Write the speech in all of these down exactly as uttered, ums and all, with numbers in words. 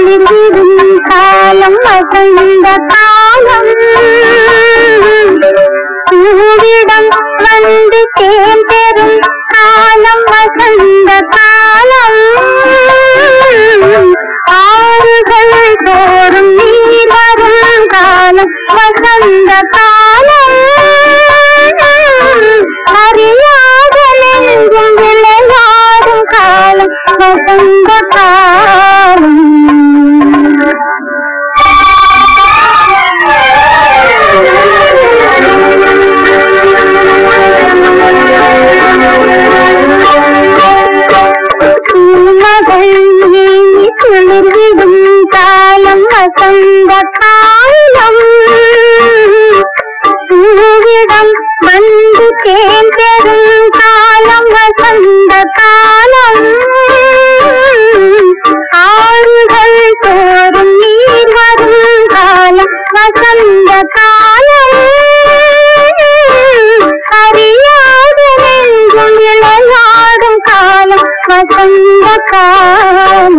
துளிர்விடும் காலம் வசந்த காலம் பூவிடம் வந்து தேன் பெறும் காலம் வசந்த காலம் ஆறுகள் தோறும் நீர் வரும் காலம் வசந்த காலம் அறியாத நெஞ்சும் விளையாடும் காலம் வசந்த காலம் பூமகள் ஏங்கி துளிர்விடும் காலம் வசந்த காலம் பூவிடம் வந்து தேன் பெறும் காலம் வசந்த காலம் ஆறுகள் தோறும் நீர் வரும் காலம் வசந்த காலம் அறியாத நெஞ்சும் விளையாடும் காலம் வசந்த காலம்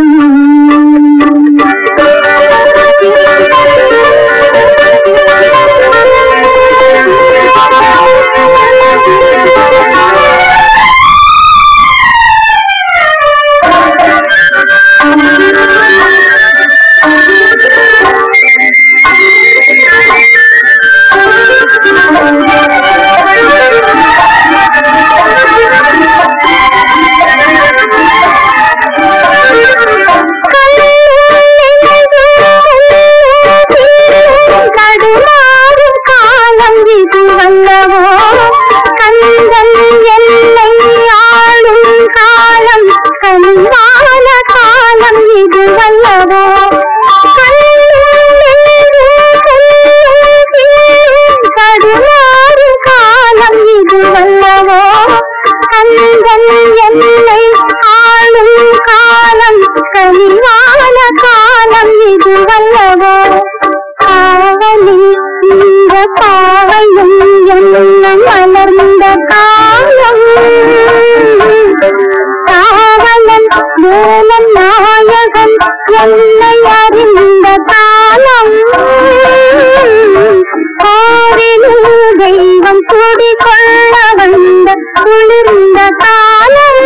தெய்வம் குடிகொள்ள வந்த குளிர்ந்த காலம்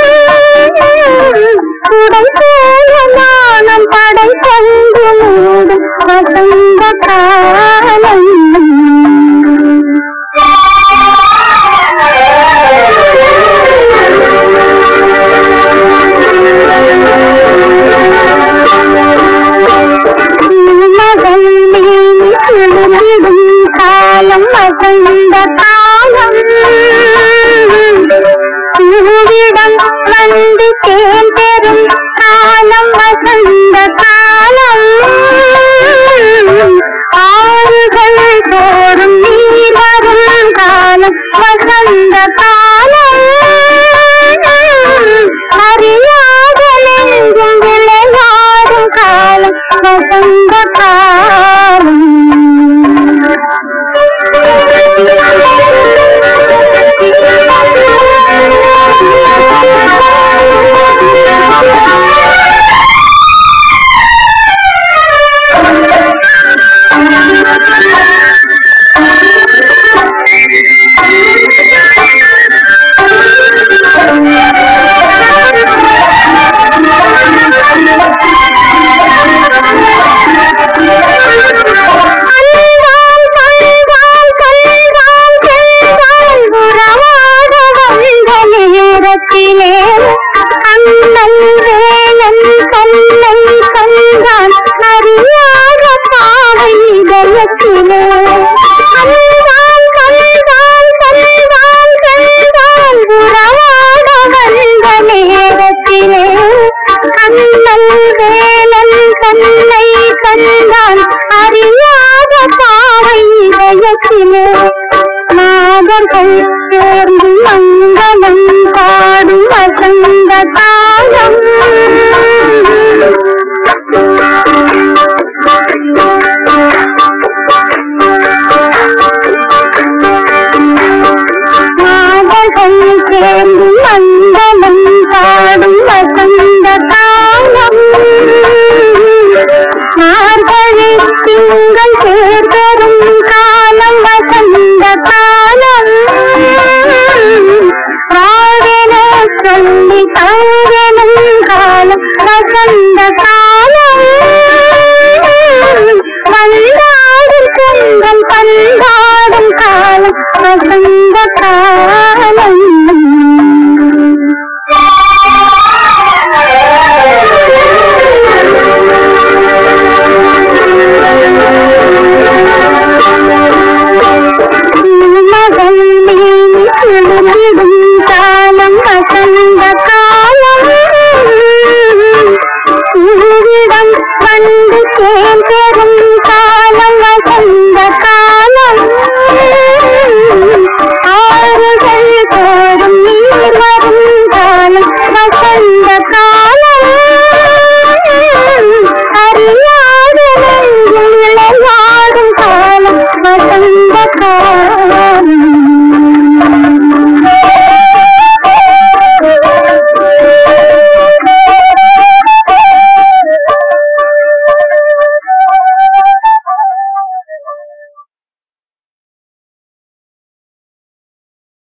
குடை போல நாணம் படை கொண்டு மூடும் வசந்த காலம் காலம் வசந்த காலம் பூவிடம் வந்து தேன் பெறும் காலம் வசந்த காலம் ஆறுகள் தோறும் நீர் வரும் காலம் வசந்த காலம் அறியாத நெஞ்சும் விளையாடும் காலம் வசந்த காலம் மாதர்கள் சேர்ந்து மங்களம் பாடும் வசந்த காலம் மாதர்கள் சேர்ந்து மங்களம் பாடும் வசந்த காலம் மார்கழி திங்கள் சேர்தரும் காலம் வசந்த காலம் வாழ்வென சொல்லி தங்கனும் காலம் வசந்த காலம் பந்தாடும் கண்கள் பந்தாடும் காலம் வசந்த காலம் மகள் மேனி குளிர்ந்திடும் காலம் வசந்த காலம் ஊரிடம் வந்து சேர்ந்தரும் காலம் வசந்த காலம்